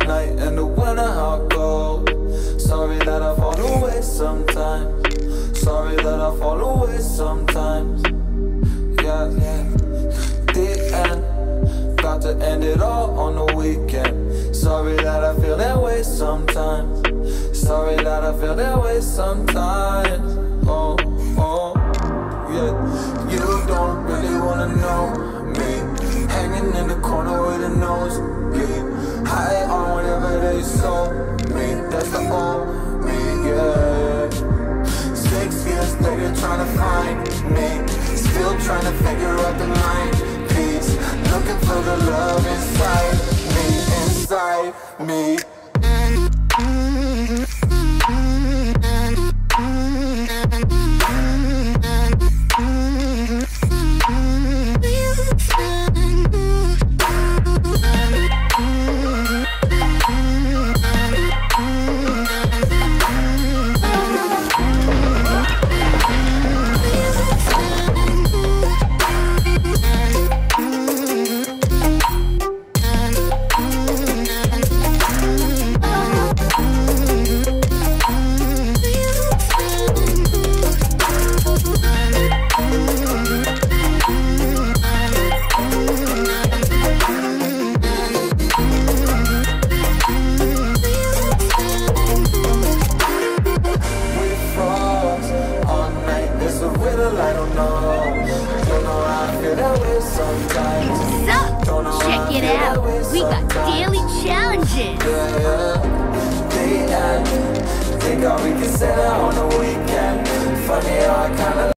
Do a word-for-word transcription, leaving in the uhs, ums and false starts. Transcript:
night in the winter, how it goes. Sorry that I fall away sometimes. Sorry that I fall away sometimes. Yeah, yeah. The end, got to end it all on the weekend. Sorry that I feel that way sometimes. Sorry that I feel that way sometimes. Oh, oh, yeah. You don't really wanna know me, hanging in the corner with a nose bleed, high on whatever they sold me. That's the old me, yeah. Six years later trying to find me, still trying to figure out the mind piece, looking for the love inside me, inside me. We got daily challenges. Yeah, yeah. The end. Think all we can set out on the weekend. Funny how I kinda